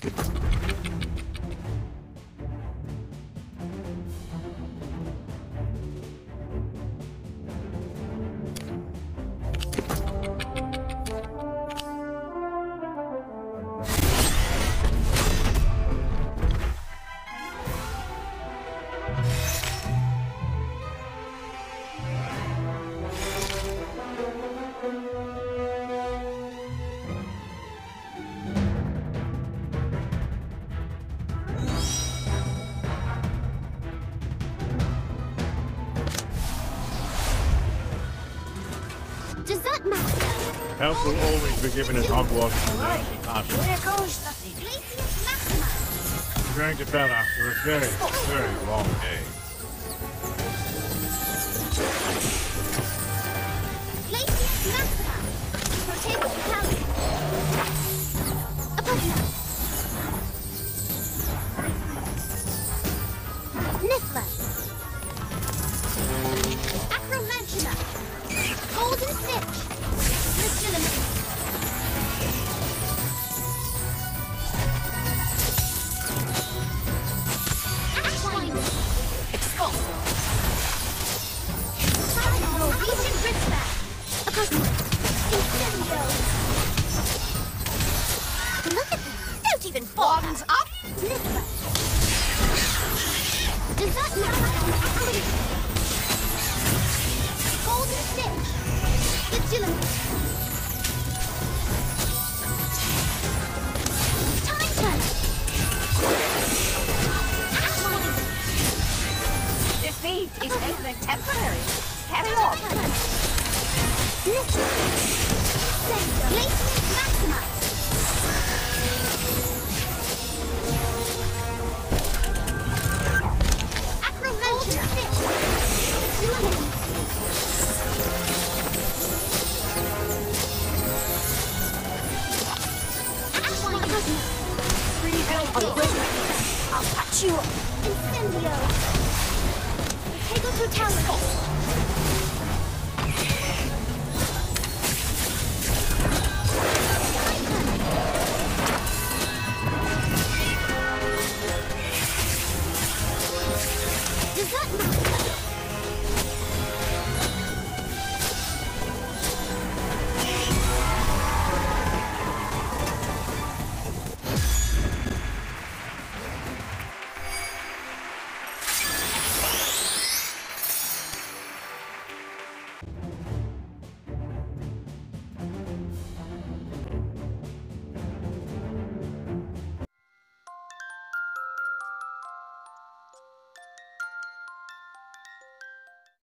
Does that matter? Help will always be given at Hogwarts. Where goes the Glacius Maximus? I'm going to bed after a very, very long day. Glacius Maximus. Protego Battalion. Above you. Niffler. Acromantula. Golden Snitch. Legilimate. Ashwine. Expulsor. Norwegian Ridgeback. Acosmo. Incendio. Look at this. Don't even fall. Bombs up. Niffler. Does that matter? Golden Snitch. Legilimate. Time Turn. Ashwine. Defeat is only temporary. Carry on. Niffler. Glacius Maximus. Acromantula. Legilimate. Ashwine Cosmo. I'll patch you up. Incendio. Protego Brutalis.